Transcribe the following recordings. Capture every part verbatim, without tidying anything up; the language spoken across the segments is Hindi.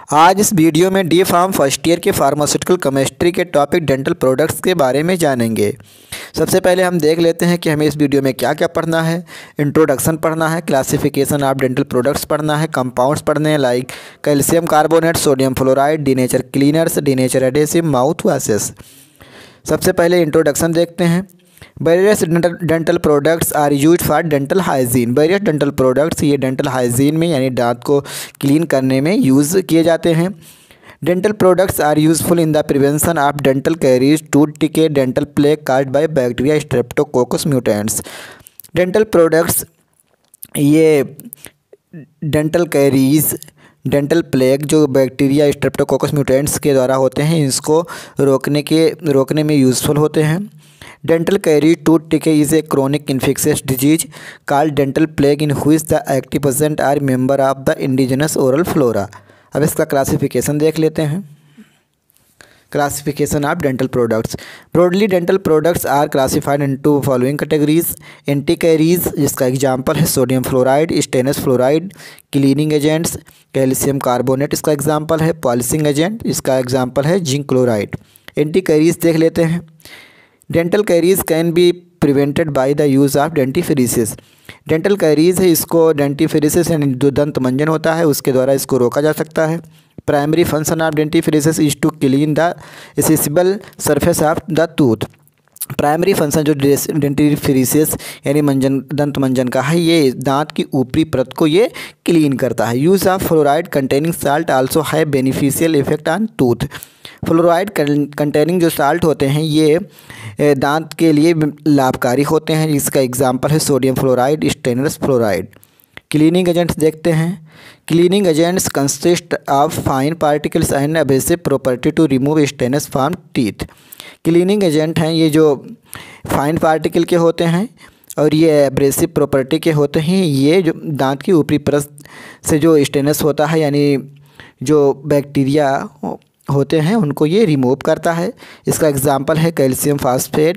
आज इस वीडियो में डी फार्म फर्स्ट ईयर के फार्मास्यूटिकल केमिस्ट्री के टॉपिक डेंटल प्रोडक्ट्स के बारे में जानेंगे। सबसे पहले हम देख लेते हैं कि हमें इस वीडियो में क्या क्या पढ़ना है। इंट्रोडक्शन पढ़ना है, क्लासिफिकेशन ऑफ डेंटल प्रोडक्ट्स पढ़ना है, कंपाउंड्स पढ़ने हैं like calcium carbonate, sodium fluoride, denture cleaners, denture adhesive, mouth washes. सबसे पहले इंट्रोडक्शन देखते हैं। Various dental products are use for dental hygiene. Various dental products ये डेंटल हाइजीन में यानी दांत को क्लीन करने में यूज़ किए जाते हैं। Dental products are useful in the prevention of dental caries, tooth decay, dental plaque caused by bacteria streptococcus mutans. Dental products ये डेंटल कैरीज, डेंटल प्लेग जो बैक्टीरिया स्ट्रेप्टोकोकस म्यूटेंट्स के द्वारा होते हैं, इसको रोकने के रोकने में यूज़फुल होते हैं। Dental caries tooth decay is a chronic infectious disease called dental plaque in which the active agent are member of the indigenous oral flora. अब इसका क्लासिफिकेशन देख लेते हैं। Classification of dental products. Broadly dental products are classified into following categories. Anti caries जिसका एग्जांपल है sodium fluoride, stannous fluoride. Cleaning agents calcium carbonate इसका एग्जांपल है। पॉलिशिंग एजेंट इसका एग्जांपल है जिंक क्लोराइड। एंटी कैरीज देख लेते हैं। Dental caries can be prevented by the use of dentifrices. Dental caries है, इसको डेंटिफ्रीसिस यानी जो दंत मंजन होता है उसके द्वारा इसको रोका जा सकता है। Primary function of dentifrices is to clean the accessible surface of the tooth. Primary function जो डेंटिफ्रीसिस यानी मंजन दंत मंजन का है, ये दांत की ऊपरी परत को ये क्लीन करता है। Use of fluoride containing salt also है beneficial effect on tooth. Fluoride containing जो साल्ट होते हैं ये दांत के लिए लाभकारी होते हैं। इसका एग्जांपल है sodium fluoride, stannous fluoride. Cleaning agents देखते हैं। Cleaning agents consist of fine particles and abrasive property to remove stains from teeth. Cleaning agent हैं ये जो फाइन पार्टिकल के होते हैं और ये एब्रेसिव प्रॉपर्टी के होते हैं। ये जो दांत की ऊपरी परत से जो स्टेनस होता है यानी जो बैक्टीरिया होते हैं उनको ये रिमूव करता है। इसका एग्जांपल है calcium phosphate,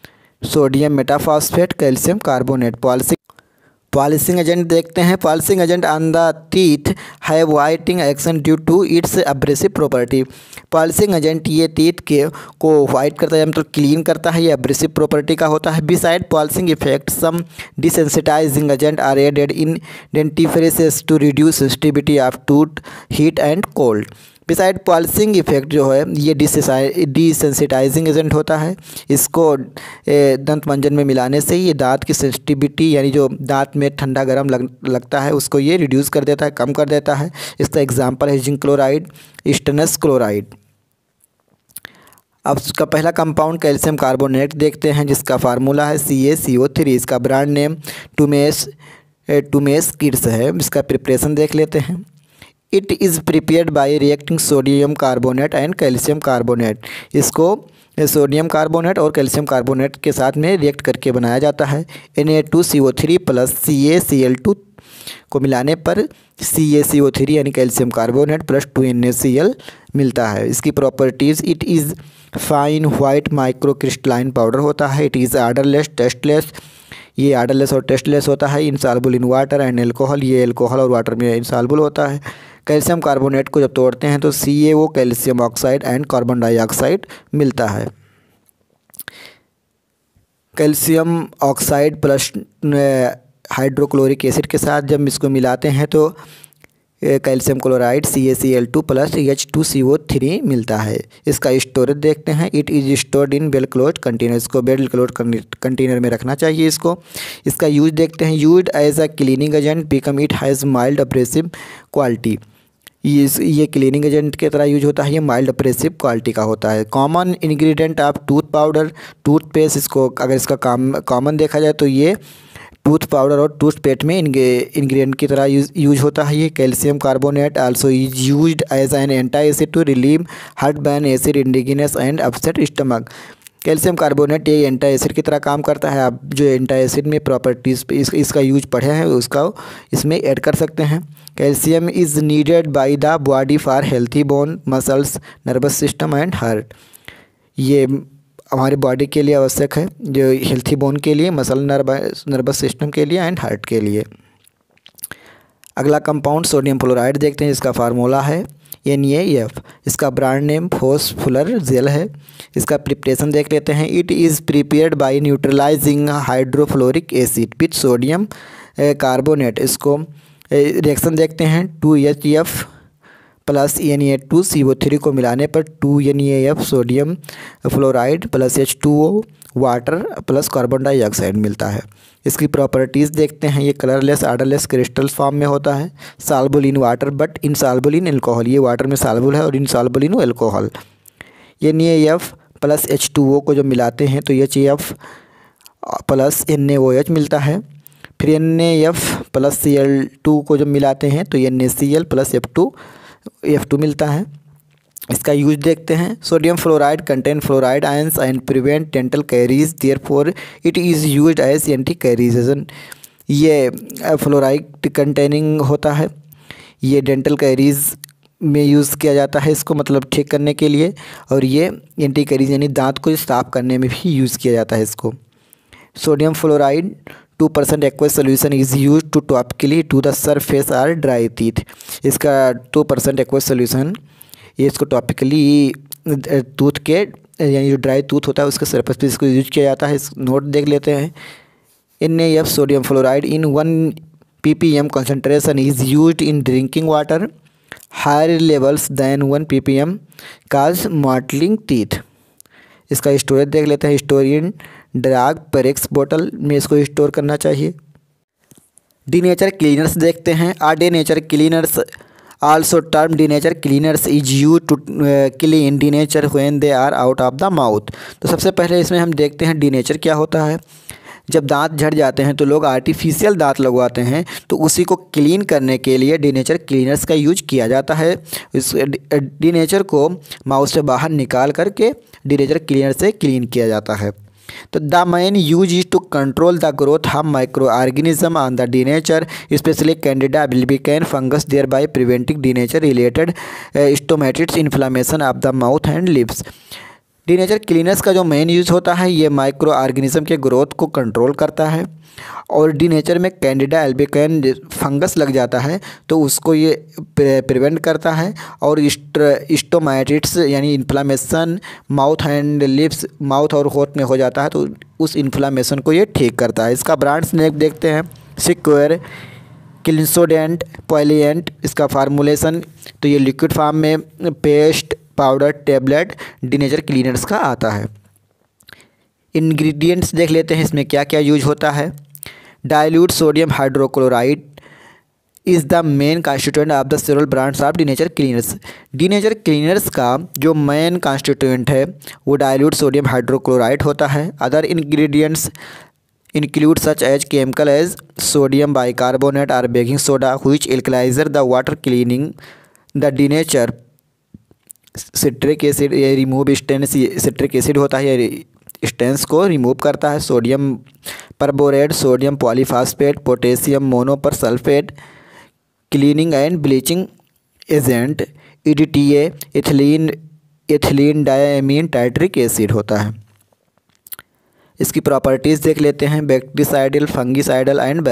sodium metaphosphate, calcium carbonate. Polishing polishing agent देखते हैं। Polishing agent on the teeth have whitening action due to its abrasive property. Polishing agent ये टीथ के को वाइट करता है मतलब क्लीन करता है, ये एब्रेसिव प्रॉपर्टी का होता है। Beside polishing effect some desensitising agent are added in dentifrices to reduce sensitivity of tooth heat and cold. Beside polishing effect जो है ये डिसेंसिटाइजिंग एजेंट होता है। इसको दंत मंजन में मिलाने से ये दांत की सेंसिटिविटी यानी जो दांत में ठंडा गर्म लग, लगता है उसको ये रिड्यूस कर देता है, कम कर देता है। इसका एग्जांपल है जिंक क्लोराइड, स्टेनस क्लोराइड। अब उसका पहला कंपाउंड कैल्शियम कार्बोनेट देखते हैं जिसका फार्मूला है C A C O three. इसका brand name Tums Tums kids है। इसका प्रिपरेशन देख लेते हैं। It is prepared by reacting sodium carbonate and calcium carbonate. इसको सोडियम कार्बोनेट और कैल्शियम कार्बोनेट के साथ में रिएक्ट करके बनाया जाता है। N A two C O three plus C A C L two को मिलाने पर C A C O three यानी calcium carbonate plus to N A C L मिलता है। इसकी properties it is fine white micro crystalline powder होता है। इट इज़ आर्डरलेस, टेस्टलेस, ये आर्डरलेस और टेस्टलेस होता है। Insoluble in water and alcohol, ये एल्कोहल और वाटर में इनसॉल्युबल होता है। कैल्शियम कार्बोनेट को जब तोड़ते हैं तो C A O calcium oxide and carbon dioxide मिलता है। Calcium oxide plus hydrochloric acid के साथ जब इसको मिलाते हैं तो calcium chloride C A C L two plus H two C O three मिलता है। इसका स्टोरेज देखते हैं। It is stored in well closed container. इसको वेल क्लोज्ड कंटेनर में रखना चाहिए इसको। इसका यूज देखते हैं। Used as a cleaning agent because it has mild abrasive quality. ये ये क्लीनिंग एजेंट की तरह यूज होता है। ये माइल्ड अब्रेसिव क्वालिटी का होता है। Common ingredient of tooth powder, toothpaste. इसको अगर इसका काम कॉमन देखा जाए तो ये टूथ पाउडर और टूथपेस्ट में इंग्रेडिएंट की तरह यूज यूज होता है। ये calcium carbonate also is used as an anti acid to relieve heartburn, acid indigenous and upset stomach. Calcium carbonate ये एंटी एसिड की तरह काम करता है। आप जो एंटी एसिड में प्रॉपर्टीज़ इस, इसका यूज पढ़े हैं उसका इसमें ऐड कर सकते हैं। Calcium is needed by the body for healthy bone, muscles, nervous system and heart. ये हमारी बॉडी के लिए आवश्यक है, जो हेल्थी बोन के लिए, मसल नर्वस नर्वस सिस्टम के लिए एंड हार्ट के लिए। अगला कंपाउंड सोडियम फ्लोराइड देखते हैं। इसका फार्मूला है एन ए एफ। इसका ब्रांड नेम फॉस्फोलर जेल है। इसका प्रिपरेशन देख लेते हैं। It is prepared by neutralising hydrofluoric acid with sodium carbonate. इसको रिएक्शन देखते हैं। Two H F plus N A two C O three को मिलाने पर two N A F sodium fluoride plus H two O water plus carbon dioxide मिलता है। इसकी प्रॉपर्टीज़ देखते हैं। ये कलरलेस आर्डरलेस क्रिस्टल फॉर्म में होता है। Soluble in water but insoluble in alcohol. ये वाटर में सॉल्युबल है और insoluble in alcohol. N A F plus H two O को जब मिलाते हैं तो H F plus N A O H मिलता है। फिर N A F plus C L two को जब मिलाते हैं तो N A C L plus F two F two मिलता है। इसका यूज देखते हैं। Sodium fluoride contain fluoride ions and prevent dental caries, therefore it is used as anti cariogen. ये फ्लोराइड कंटेनिंग होता है। ये डेंटल कैरीज में यूज़ किया जाता है इसको, मतलब ठीक करने के लिए, और ये एंटी कैरीज यानी दांत को साफ करने में भी यूज़ किया जाता है इसको। Sodium fluoride two percent aqueous solution is use to topically to the surface are dry teeth. इसका टू परसेंट एक्वस सोल्यूशन ये इसको टॉपिकली टूथ के यानी जो ड्राई टूथ होता है उसके सरफेस पे इसको यूज किया जाता है। इस नोट देख लेते हैं। N A F sodium fluoride in one P P M concentration is use in drinking water. Higher levels than one P P M cause mottling teeth. इसका स्टोरेज देख लेते हैं। स्टोरियन ड्राग पेरेक्स बोतल में इसको स्टोर करना चाहिए। डीनेचर क्लीनर्स देखते हैं। Or denture cleaners also term denture cleaners is use to clean denture when they are out of the mouth. तो सबसे पहले इसमें हम देखते हैं डीनेचर क्या होता है। जब दांत झड़ जाते हैं तो लोग आर्टिफिशियल दांत लगवाते हैं, तो उसी को क्लीन करने के लिए डीनेचर क्लीनर्स का यूज किया जाता है। इस डीनेचर को माउथ से बाहर निकाल करके डीनेचर क्लीनर से क्लीन किया जाता है। तो the main use is to control the growth of micro organism on the denture specially candida albican fungus, thereby preventing denture related stomatitis inflammation of the mouth and lips. Denture cleaners का जो मेन यूज़ होता है ये माइक्रो ऑर्गेनिज्म के ग्रोथ को कंट्रोल करता है, और डीनेचर में कैंडिडा अल्बिकैन फंगस लग जाता है तो उसको ये प्रिवेंट करता है, और स्टोमेटिस यानी inflammation mouth and lips mouth और होठ में हो जाता है तो उस इन्फ्लामेशन को ये ठीक करता है। इसका ब्रांड्स देखते हैं। सिक्योर, क्लिनसोडेंट, पॉलिएंट। इसका फार्मूलेशन तो ये लिक्विड फॉर्म में paste, powder, tablet denture cleaners का आता है। इंग्रेडिएंट्स देख लेते हैं इसमें क्या क्या यूज होता है। Dilute sodium hydrochloride is the main constituent of the several brands of denture cleaners. Denture cleaners का जो मेन कॉन्स्टिट्यूएंट है वो डाइल्यूट सोडियम हाइड्रोक्लोराइड होता है। Other ingredients include such as chemical as sodium bicarbonate or baking soda which alkalizer the water, cleaning the denature। Citric acid ये रिमूव स्टेन्स, सिट्रिक एसिड होता है ये स्टेन्स को रिमूव करता है। Sodium perborate, sodium polyphosphate, potassium monopersulfate, cleaning and bleaching agent, E D T A, ethylene ethylene diamine टाइट्रिक एसिड होता है। इसकी प्रॉपर्टीज़ देख लेते हैं। Bactericidal, fungicidal and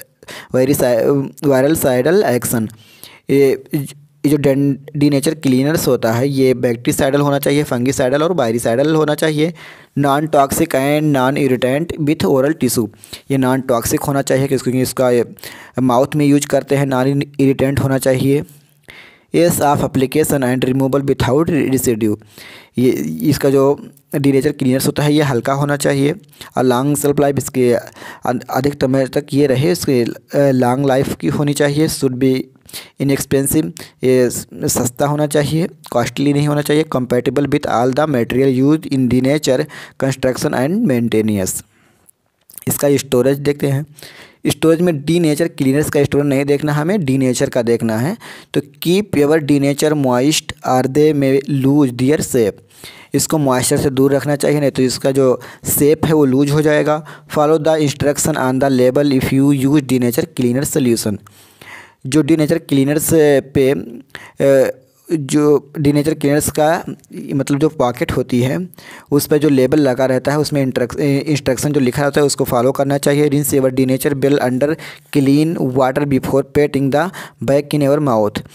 virucidal action. ये जो डीनेचर क्लीनर्स होता है ये बैक्टीसाइडल होना चाहिए, फंगीसाइडल और वायरिसाइडल होना चाहिए। Non toxic and non irritant with oral tissue. ये नॉन टॉक्सिक होना चाहिए क्योंकि इसका माउथ में यूज करते हैं। नॉन इरिटेंट होना चाहिए। Ease of application and removal without residue. ये इसका जो डीनेचर क्लीनर्स होता है ये हल्का होना चाहिए और लॉन्ग सेल्फ लाइफ इसके अधिक समय तक ये रहे, इसके लॉन्ग लाइफ की होनी चाहिए। शुड बी इनएक्सपेंसिव, ये सस्ता होना चाहिए, कॉस्टली नहीं होना चाहिए। Compatible with all the material use in denture construction and maintenance. इसका स्टोरेज देखते हैं। स्टोरेज में डीनेचर क्लीनर्स का स्टोरेज नहीं देखना, हमें डीनेचर का देखना है। तो keep your denture moist or they may lose their shape. इसको मॉइस्चर से दूर रखना चाहिए, नहीं तो इसका जो शेप है वो लूज हो जाएगा। Follow the instruction on the label if you use denture cleaner solution. जो डीनेचर क्लीनर्स पे जो डीनेचर क्लीनर्स का मतलब जो पॉकेट होती है उस पर जो लेबल लगा रहता है उसमें इंस्ट्रक्शन जो लिखा रहता है उसको फॉलो करना चाहिए। Rinse your denture well under clean water before putting the back in your mouth.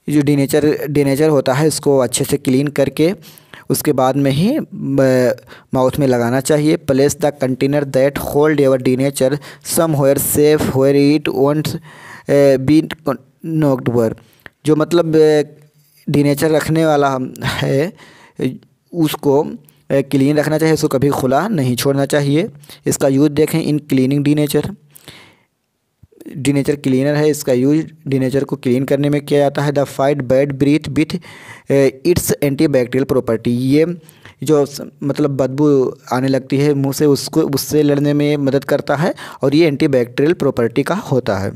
जो डीनेचर डीनेचर होता है इसको अच्छे से क्लीन करके उसके बाद में ही माउथ में लगाना चाहिए। Place the container that hold your denture somewhere safe where it won't be knocked over. जो मतलब डीनेचर रखने वाला है उसको क्लीन रखना चाहिए, उसको कभी खुला नहीं छोड़ना चाहिए। इसका यूज देखें in cleaning denture. Denture cleaner है, इसका यूज डीनेचर को क्लीन करने में किया जाता है। The fight bad breath with its antibacterial property. ये जो मतलब बदबू आने लगती है मुंह से उसको उससे लड़ने में मदद करता है और ये एंटीबैक्टीरियल प्रॉपर्टी का होता है।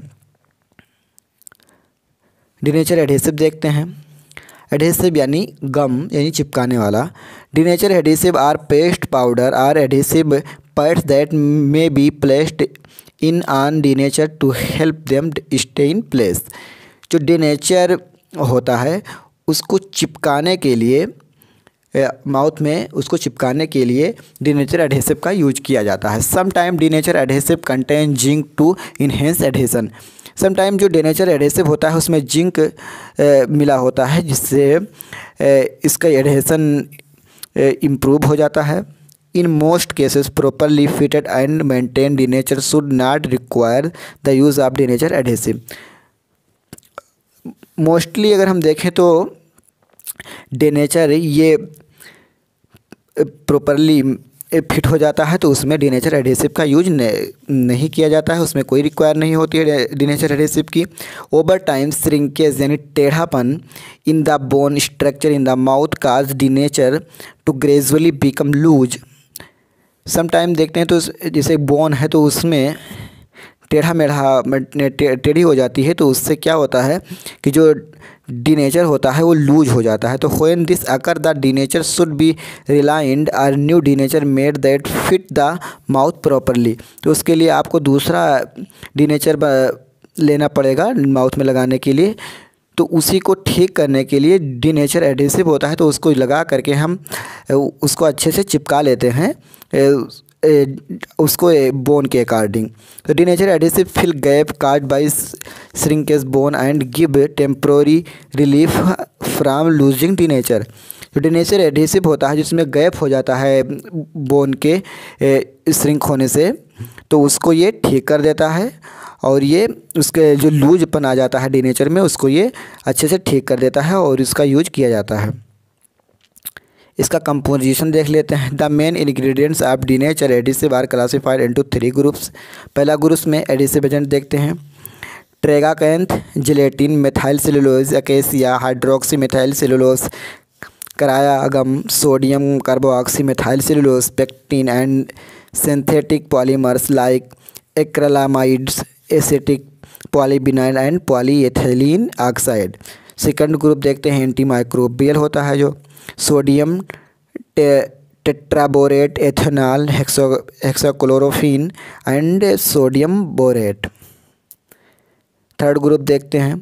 डीनेचर एडहेसिव देखते हैं। एडहेसिव यानी गम यानी चिपकाने वाला। Denture adhesive are paste powder or adhesive pads that may be placed in on denture to help them stay in place. जो डीनेचर होता है उसको चिपकाने के लिए माउथ में उसको चिपकाने के लिए डीनेचर एडहेसिव का यूज किया जाता है। Some time denture adhesive contain zinc to enhance adhesion. Some time जो डीनेचर एडहेसिव होता है उसमें जिंक मिला होता है जिससे इसका एडहेसन इम्प्रूव हो जाता है। In most cases properly fitted and maintain denture should not require the use of denture adhesive. Mostly अगर हम देखें तो डीनेचर ये प्रॉपरली फिट हो जाता है तो उसमें डीनेचर एडहेसिव का यूज नहीं किया जाता है, उसमें कोई रिक्वायर नहीं होती है डीनेचर एडहेसिव की। ओवर टाइम श्रिंकेज यानी टेढ़ापन in the bone structure in the mouth cause denture to gradually become loose. Some time देखते हैं तो जैसे बोन है तो उसमें टेढ़ा मेढ़ा टेढ़ी हो जाती है तो उससे क्या होता है कि जो डीनेचर होता है वो लूज हो जाता है। तो when this occur the denture should be relined or new denture made that fit the mouth properly. तो उसके लिए आपको दूसरा डीनेचर लेना पड़ेगा माउथ में लगाने के लिए। तो उसी को ठीक करने के लिए डीनेचर एडहेसिव होता है तो उसको लगा करके हम उसको अच्छे से चिपका लेते हैं उसको बोन के अकॉर्डिंग। तो denture adhesive fill gap cause by shrinkage bone and give temporary relief from loosing denture. जो डीनेचर एडहेसिव होता है जिसमें गैप हो जाता है बोन के श्रिंक होने से तो उसको ये ठीक कर देता है और ये उसके जो लूजपन आ जाता है डीनेचर में उसको ये अच्छे से ठीक कर देता है और इसका यूज किया जाता है। इसका कंपोजिशन देख लेते हैं। The main ingredients of denture adhesive are classified into three groups. पहला ग्रुप में एडहेसिव एजेंट देखते हैं। Tragacanth, gelatin, methyl cellulose, acacia, hydroxy methyl cellulose, karaya gum, sodium carboxy methyl cellulose, pectin and synthetic polymers like acrylamides, acetic polyvinyl and polyethylene oxide. Second group देखते हैं एंटी माइक्रोबियल होता है जो सोडियम टे टेट्राबोरेट, एथेनॉल, हेक्सो hexachlorophene and sodium borate. Third group देखते हैं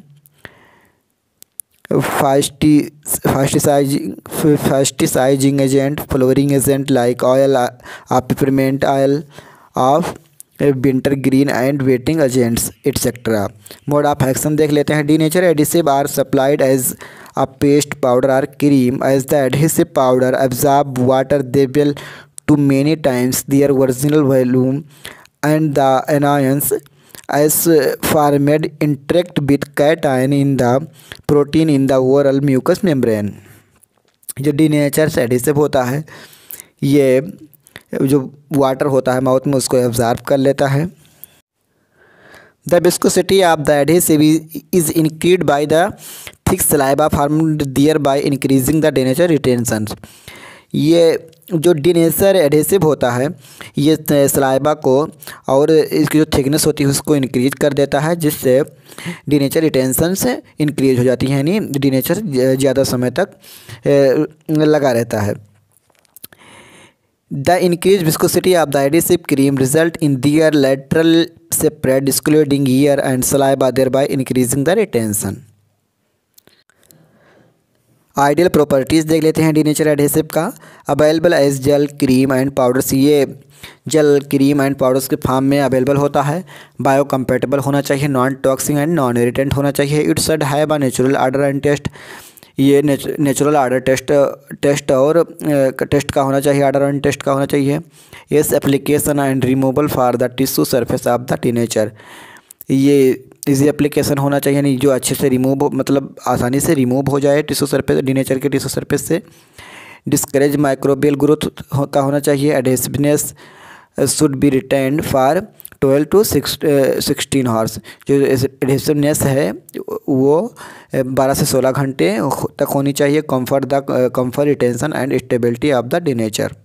फास्टी फास्टिसाइजिंग फास्टिसाइजिंग agent, flavouring agent like oil of peppermint, oil of wintergreen and wetting agents etcetera. Mode of action देख लेते हैं। Denture adhesive are supplied as a paste powder or cream. As the adhesive powder absorb water they will to many times their original volume and the anions as formed interact with cation in the protein in the oral mucous membrane। जो डीनेचर एडहेसिव होता है ये जो वाटर होता है माउथ में उसको एब्जॉर्ब कर लेता है। The viscosity of the adhesive is increased by the thick saliva formed thereby increasing the denature retention। ये जो डीनेचर एडहेसिव होता है ये सलाइबा को और इसकी जो थिकनेस होती है उसको इंक्रीज कर देता है जिससे डीनेचर रिटेंशन से इंक्रीज हो जाती है यानी डीनेचर ज़्यादा समय तक लगा रहता है। The increased viscosity of the adhesive cream result in their lateral spread discluding ear and saliva thereby increasing the retention। Ideal properties देख लेते हैं डीनेचर एडहेसिव का। Available as gel, cream and powders, ये जेल, क्रीम एंड पाउडर्स के फॉर्म में अवेलेबल होता है। बायो कंपेटेबल होना चाहिए, non toxic and non irritant होना चाहिए। It should have a natural odour and taste, ये नेचुरल ऑर्डर टेस्ट टेस्ट और टेस्ट का होना चाहिए, ऑर्डर एंड टेस्ट का होना चाहिए। Ease application and removal for the tissue surface of the denture, ये इजी एप्लीकेशन होना चाहिए, यानी जो अच्छे से रिमूव हो, मतलब आसानी से रिमूव हो जाए टिश्यू सरफेस, टीनेचर के टिश्यू सरफेस से। डिस्करेज माइक्रोबियल ग्रोथ का होना चाहिए। Adhesiveness should be retained for twelve to sixteen hours, जो एडहेसिवनेस है वो बारह से सोलह घंटे तक होनी चाहिए। Comfort the comfort, retention and stability of the denture.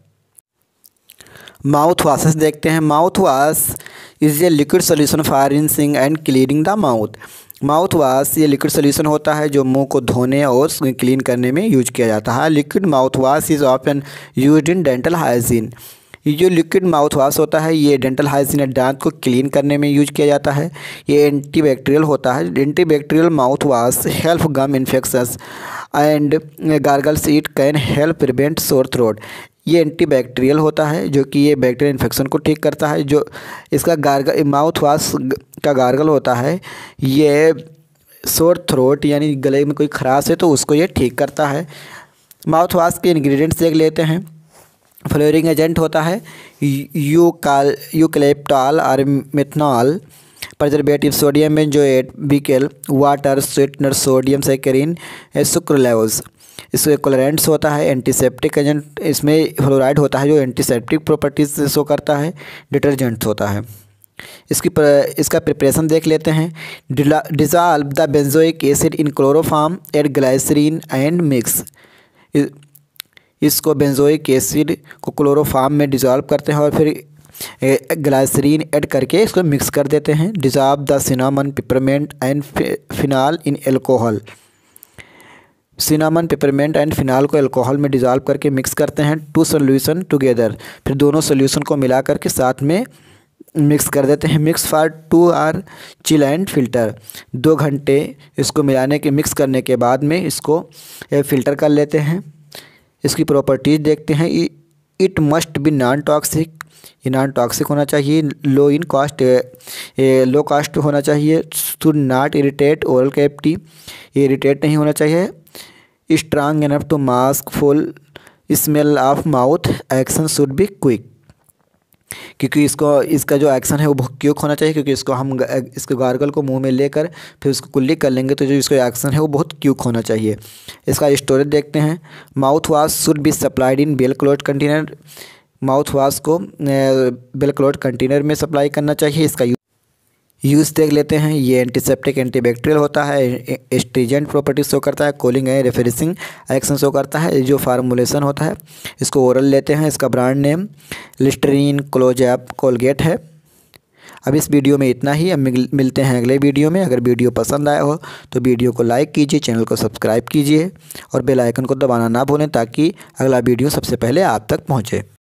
Mouthwashes देखते हैं। Mouthwash is a liquid solution for rinsing and cleaning the mouth. Mouthwash ये लिक्विड सोल्यूशन होता है जो मुंह को धोने और क्लीन करने में यूज किया जाता है। Liquid mouthwash is often used in dental hygiene. ये जो लिक्विड माउथ वाश होता है ये डेंटल हाइजीन या दांत को क्लीन करने में यूज किया जाता है। ये एंटीबैक्टीरियल होता है। Antibacterial mouthwash help gum infections and gargles, it can help prevent sore throat. ये एंटीबैक्टीरियल होता है जो कि ये बैक्टीरियल इन्फेक्शन को ठीक करता है। जो इसका गार्गल माउथ वाश का गार्गल होता है ये सोर थ्रोट यानी गले में कोई खराश है तो उसको ये ठीक करता है। माउथ वाश के इंग्रेडिएंट्स देख लेते हैं। फ्लोरिंग एजेंट होता है यूकाल यूकलिप्टॉल और मिथनॉल। प्रिजर्वेटिव सोडियम बेंजोएट, बिकेल, water, sweetener, sodium saccharin, sucralose. इसमें कोलरेंट्स होता है। एंटीसेप्टिक एजेंट, इसमें फ्लोराइड होता है जो एंटीसेप्टिक प्रॉपर्टीज शो करता है। डिटर्जेंट्स होता है। इसकी पर, इसका प्रिपरेशन देख लेते हैं। Dissolve the benzoic acid in chloroform, add glycerine and mix. इसको बेंजोइक एसिड को क्लोरोफॉर्म में डिजॉल्व करते हैं और फिर ग्लाइसरीन ऐड करके इसको मिक्स कर देते हैं। Dissolve the cinnamon, peppermint and phenol in alcohol. Cinnamon, peppermint and phenol को अल्कोहल में डिजॉल्व करके मिक्स करते हैं। टू सोल्यूशन टुगेदर, फिर दोनों सोल्यूशन को मिला करके साथ में मिक्स कर देते हैं। Mix for two hour, chill and filter. दो घंटे इसको मिलाने के मिक्स करने के बाद में इसको फ़िल्टर कर लेते हैं। इसकी प्रॉपर्टीज़ देखते हैं। It must be non toxic, ये नॉन टॉक्सिक होना चाहिए। Low in cost, low cost होना चाहिए। Should not irritate oral cavity, ये इरिटेट नहीं होना चाहिए। Strong enough to mask foul smell of mouth, action should be quick, क्योंकि इसको इसका जो एक्शन है वो बहुत क्विक होना चाहिए, क्योंकि इसको हम इसके गार्गल को मुंह में लेकर फिर उसको कुल्ली कर लेंगे तो जो इसका एक्शन है वो बहुत क्विक होना चाहिए। इसका स्टोरेज देखते हैं। Mouthwash should be supplied in well closed container, mouthwash को वेल क्लोज्ड कंटेनर में सप्लाई करना चाहिए। इसका यूज़ देख लेते हैं। ये एंटीसेप्टिक, एंटीबैक्टीरियल होता है। एस्ट्रीजेंट प्रॉपर्टीज शो करता है। कूलिंग है, रेफ्रेशिंग एक्शन शो करता है। जो फार्मूलेशन होता है इसको ओरल लेते हैं। इसका brand name Listerine, Closeup, Colgate है। अब इस वीडियो में इतना ही। अब मिलते हैं अगले वीडियो में। अगर वीडियो पसंद आया हो तो वीडियो को लाइक कीजिए, चैनल को सब्सक्राइब कीजिए और बेल आइकन को दबाना ना भूलें ताकि अगला वीडियो सबसे पहले आप तक पहुँचे।